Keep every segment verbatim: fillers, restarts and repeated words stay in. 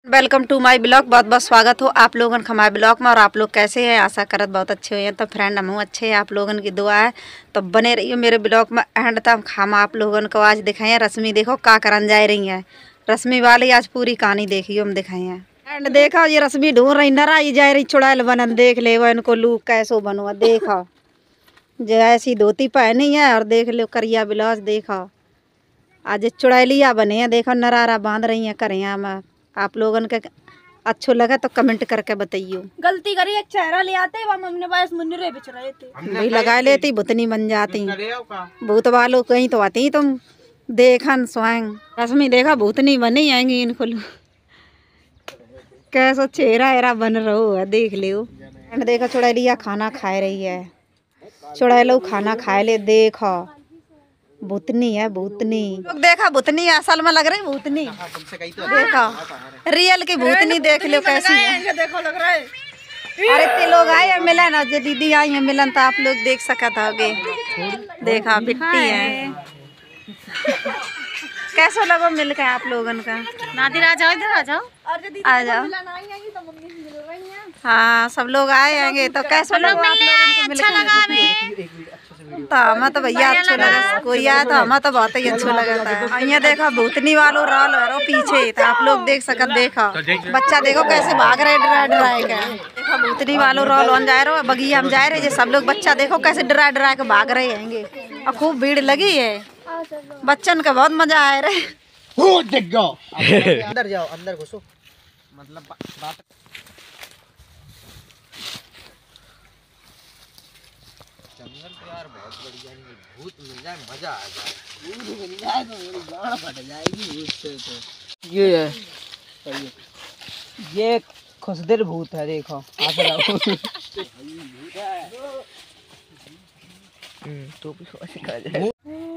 Welcome to my blog. बहुत बहुत स्वागत हो आप लोगन का हमारे ब्लॉग में। और आप लोग कैसे हैं? आशा करत बहुत अच्छे हुए हैं। तो फ्रेंड हम अच्छे हैं, आप लोगन की दुआ है तो बने रहिए मेरे ब्लॉग में एंड तक। हम आप लोगन को आज दिखाए हैं रश्मि, देखो का करन जा रही है रश्मि वाली। आज पूरी कहानी देखियो हम दिखाए हैं एंड देखो ये रश्मि ढूंढ रही नराई जा रही चुड़ैल बनन। देख ले वो इनको लूक कैसो बनो, देखो जो ऐसी धोती पहनी है और देख लो करिया ब्लाउज। देखो आज चुड़ैलिया बने हैं, देखो नरारा बांध रही हैं करिया में। आप लोगन के अच्छो लगा तो कमेंट करके बताइयो। गलती करी एक चेहरा ले आते हमने बस मुन्नरे बिच रहे थे, वही लगा लेती भूतनी बन जाती। भूत वालों कहीं तो आती तुम देखन स्वयं। रश्मि देखा भूतनी बनी आएंगी इनको कैसा चेहरा एरा बन रहो है, देख लियो। देखा चुड़ैलिया खाना खा रही है, चुड़ैलो खाना खाए ले। देखो भूतनी है भूतनी, देखा भूतनी असल में लग रही भूतनी। देखा रियल की भूतनी देख लो कैसी है। देखो लग रहा है। अरे इतने लोग आए हैं मिलन, और जो दीदी आई है मिलन तो आप लोग देख सका था। देखा बिट्टी है कैसा लगा मिल के आप लोगन का। नादिर आ जाओ, इधर आ जाओ। आ जाओ। हाँ सब लोग आए होंगे तो कैसा लगा आप लोगों को मिल के? तो हमें तो भैया अच्छा लगा, कोई आया तो हमें तो बहुत ही अच्छा लगा था। यहाँ देखा भूतनी वालों रॉल रो पीछे तो आप लोग देख सकते। देखा बच्चा देखो कैसे भाग रहे डरा डरा के। देखा भूतनी वालों रॉल ऑन जा रहे बगिया हम जा रहे जे सब लोग। बच्चा देखो कैसे डरा डरा के भाग रहे हैंगे और खूब भीड़ लगी है। बच्चन का बहुत मजा आ रहा है। अंदर जाओ, अंदर घुसो। मतलब बात जंगल तो यार बहुत बढ़िया है। भूत मिल जाए मजा आ जाए। भूत मिल जाए तो मेरी गांड फट जाएगी भूत से। तो ये है ये खुशदिल भूत है। देखो हंस रहा हूं तो भी ऐसे खा जाए।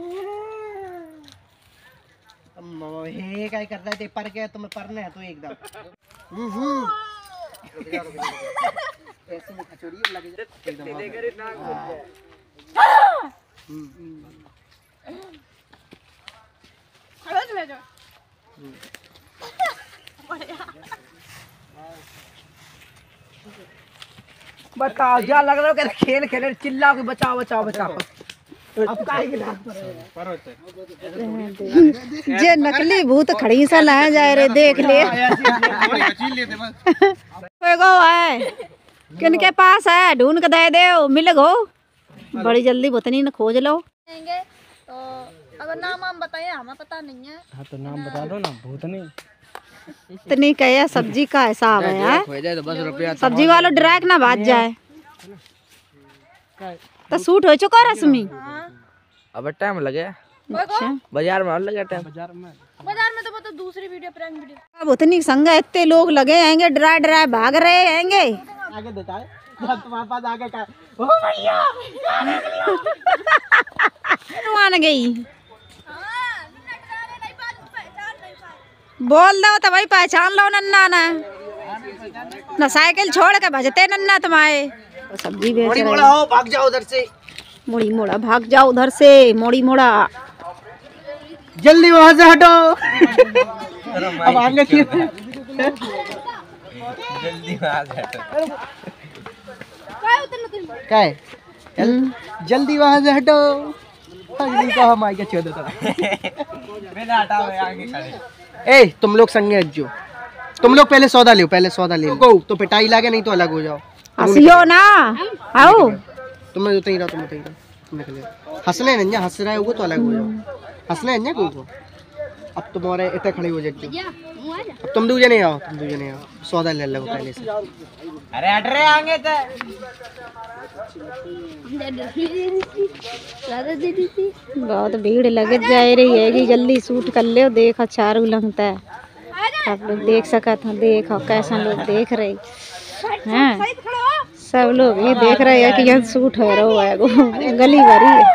हे काय करता है ते पर के तुम्हें परने है तो एकदम हम्म ऐसे में खचोड़ी लग जाए एकदम खड़े ले जाओ। बताओ क्या लग रहा है कि खेल खेले चिल्लाओ कि बचाओ बचाओ बचाओ। अब काहे के लात पर जे नकली भूत खड़ी सा लाए जा रहे देख ले। है किनके पास है ढूंढ के दे दे मिल गो बड़ी जल्दी भूतनी ने खोज लो। तो अगर नाम हम बताइए हमें पता नहीं है। हाँ तो नाम बता दो ना। भूतनी इतनी कहे सब्जी का हिसाब है यार। तो बस रुपया सब्जी वालों ड्रैग ना भाग जाए तो सूट हो चुका रश्मि। अब टाइम लगे। अच्छा बाजार में और लगे टाइम। बाजार में बाजार में तो मतलब दूसरी वीडियो प्रैंक वीडियो। भूतनी संग इतने लोग लगे हैंगे डरा डरा भाग रहे हैंगे। आगे देखा है तुम्हारे पास आगे का ओ भैया मान गई बोल दो तो भाई पहचान लो नन्ना ना ना साइकिल छोड़ के भजते नन्ना तुम्हारे तो सब्जी बेच रहे मोड़ा हो भाग जाओ उधर से। मोड़ी मोड़ा भाग जाओ उधर से मोड़ी मोड़ा जल्दी वहां से हटो। अब आगे क्यों जल्दी वहां से हटो। क्या है जल्दी वहां से हटो। जल्दी कहा माई के छोड़ देता बिना हटाओ आगे खड़े। ए तुम लोग संगे जो तुम लोग पहले सौदा लो पहले सौदा ले लो तो पिटाई लागे नहीं तो अलग हो जाओ। हंसियो ना आओ तुम लोग उतनी रहो तुम उतनी रहो तुम निकले हंसने नहीं हंस रहा है वो तो अलग हो जाओ। हंसने नहीं को को अब तुम्हारे इतने खड़े हो जाए। अब तुम दूजे नहीं आओ तुम दूजे नहीं आओ सौदा ले लो पहले से। अरे हट रहे आगे तो बहुत भीड़ लग जा रही है कि जल्दी शूट कर ले। देखो चारू लगता है आप लोग देख सका था। देखो कैसा लोग देख रहे हैं सब लोग ये देख रहे हैं कि यहाँ शूट हो रहा है। गली भरी है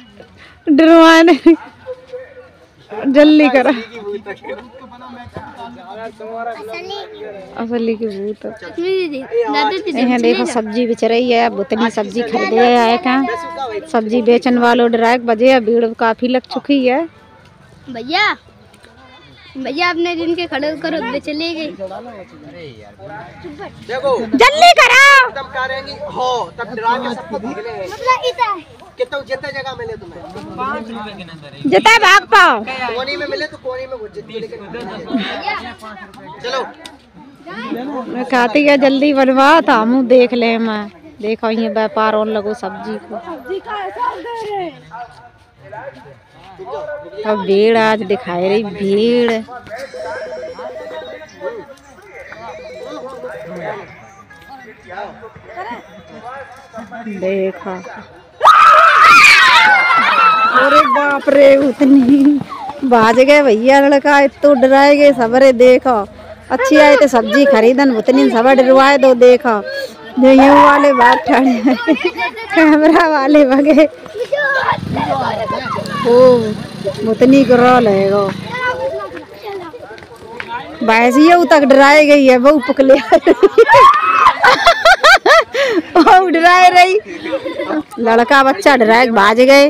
डरवाने जल्दी करो। असली की भूत यहाँ देखो सब्जी बेच रही है। बुतनी सब्जी खरीदे आए क्या सब्जी बेचने वालों डायरेक्ट बजे भीड़ काफी लग चुकी है। भैया भैया अपने दिन के खड़े करो दे चले गई। देखो जल्दी करो एकदम करेंगी हो तब डरा के सबको भागने हैं। मतलब इतना कितना जितना जगह मिले तुम्हें जितना भाग पाओ कोनी में मिले तो कोनी में घुस जाओ लेकिन चलो मैं कहती है जल्दी बनवा था मुँह देख ले। मैं देखो ये व्यापार और लगो सब्जी को। अब भीड़ आज दिखाई रही भीड़। देखा अरे बाप रे उतनी भाज गए भैया लड़का इतो डराए गए सबरे। देखो अच्छी आई तो सब्जी खरीदन उतनी सब डरवाए दो। देखो जो यूं वाले बात ठड़े कैमरा वाले भगे ओ उतनी रोल है गो भैंसियों तक डराई गई है। बहु पकले डराए रही लड़का बच्चा डराए भाज गए।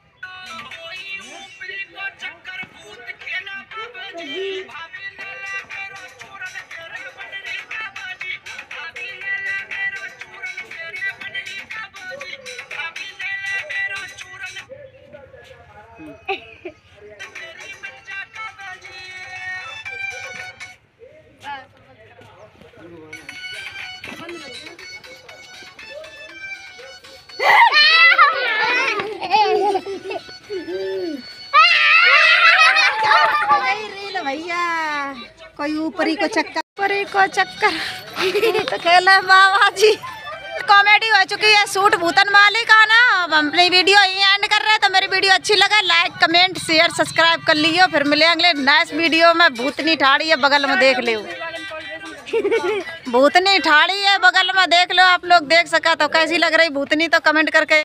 भैया कोई ऊपरी को चक्कर ऊपरी को चक्कर तो खेला बाबा जी। कॉमेडी हो चुकी है शूट भूतन वाली का ना। अब हम अपनी वीडियो यहीं एंड कर रहे हैं। तो मेरी वीडियो अच्छी लगा लाइक कमेंट शेयर सब्सक्राइब कर लियो। फिर मिले अगले नेक्स्ट वीडियो में। भूतनी ठाड़ी है बगल में देख लो भूतनी ठाड़ी है बगल में देख लो। आप लोग देख सका तो कैसी लग रही भूतनी तो कमेंट करके